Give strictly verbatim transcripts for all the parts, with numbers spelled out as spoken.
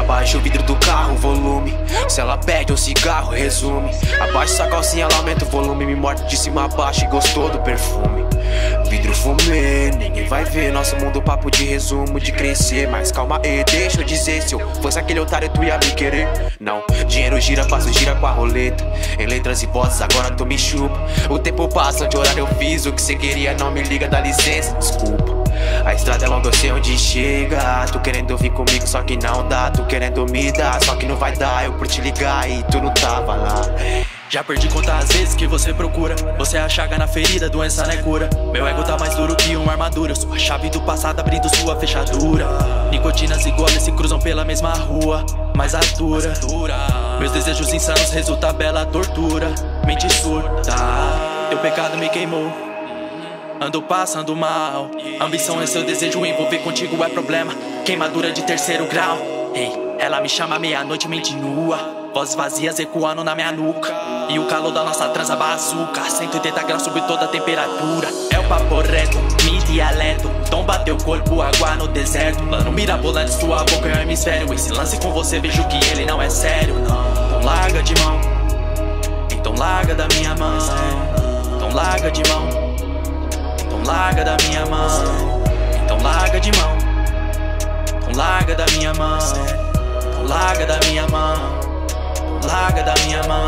Abaixa o vidro do carro, volume. Se ela pede um cigarro, resume. Abaixa essa calcinha, ela aumenta o volume. Me morde de cima a baixo e gostou do perfume. Vidro fumê, ninguém vai ver nosso mundo, papo de resumo, de crescer. Mas calma aí, deixa eu dizer, se eu fosse aquele otário tu ia me querer. Não, dinheiro gira, passo gira com a roleta. Em letras e vozes agora tu me chupa. O tempo passa, de horário eu fiz o que cê queria, não me liga, dá licença, desculpa. A estrada é longa, eu sei onde chega. Tu querendo vir comigo, só que não dá. Tu querendo me dar, só que não vai dar. Eu por te ligar e tu não tava lá. Já perdi conta às vezes que você procura. Você é a chaga na ferida, doença não é cura. Meu ego tá mais duro que uma armadura. Sua chave do passado abrindo sua fechadura. Nicotinas e goles se cruzam pela mesma rua, mas a dura. Meus desejos insanos resulta bela tortura. Mente surda, teu pecado me queimou. Ando passando mal. Ambição é seu desejo, envolver contigo é problema. Queimadura de terceiro grau. Ei, ela me chama meia-noite, mente nua. Vozes vazias ecoando na minha nuca. E o calor da nossa transa bazuca. cento e oitenta graus sob toda a temperatura. É o papo reto, me dialeto. Tomba teu corpo, água no deserto. Plano mirabolante, sua boca é um hemisfério. Esse lance com você, vejo que ele não é sério, não. Então larga de mão. Então larga da minha mão. Então larga de mão. Então larga da minha mão. Então larga de mão. Então larga da minha mão. Então larga da minha mão. Larga da minha mão.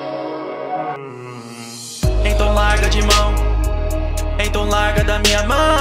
Então larga de mão. Então larga da minha mão.